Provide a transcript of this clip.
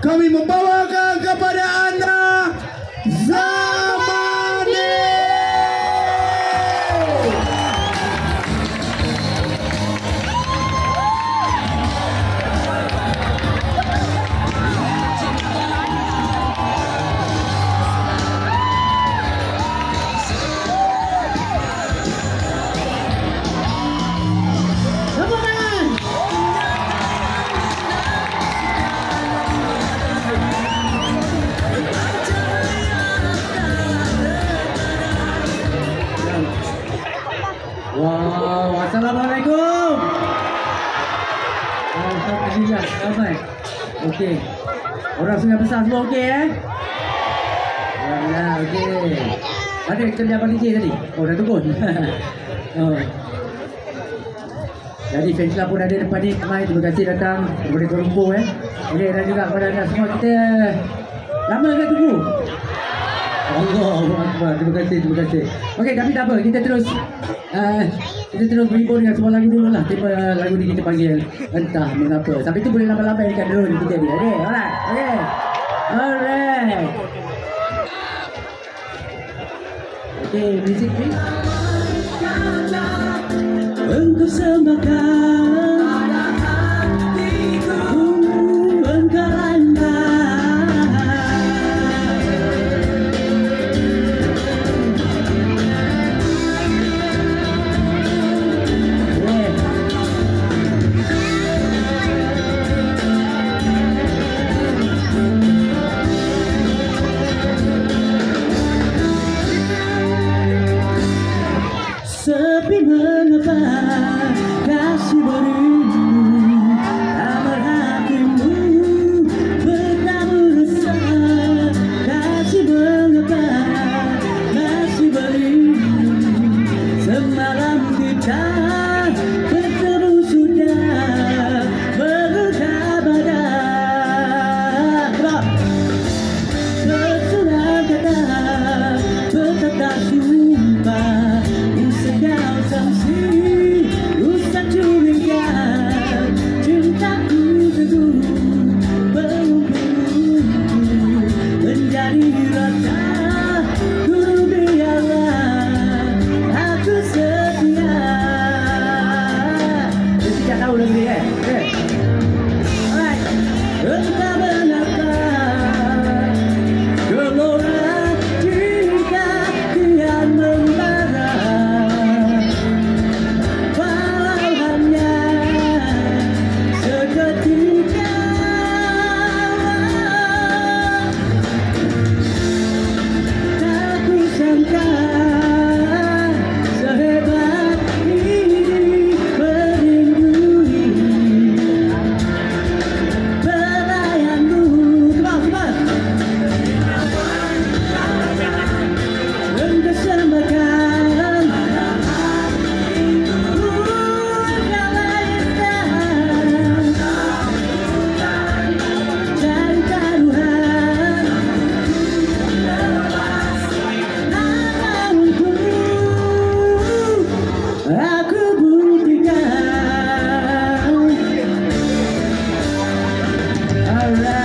kami membawakan kepada anda Zamani. Wow, assalamualaikum. Alhamdulillah, ramai. Okey. Orang Sungai Besar semua okey Ya, okey. Ada kerja Abang DJ tadi? Oh, dah turun. Oh. Jadi fan club pun ada depan ni. Mai, terima kasih datang daripada Kuala Lumpur Okey, dan juga kepada anda semua, kita lama ke tunggu? Allah, terima kasih. Okey, tapi tak apa, kita terus berhibur dengan semua lagu dulu lah. Tema lagu ni kita panggil Entah Mengapa. Sampai tu boleh lambai-lambai dekat drone kita ni. Okey, alright. Okey, music please. Engkau semakan hatiku, engkau sepi mengapa kasih berimu, amar hatimu bertamu rasa. Kasih mengapa kasih berimu, semalam kita bertemu sudah berluka badan. Sesudah kata berkata sumpah, segala sanksi rusak curiga, cintaku teguh belum menjadi rasa. Ku biarlah aku setia. Setia tahu lagu ni Alright. Entah mengapa gelora cinta kian membara, alright.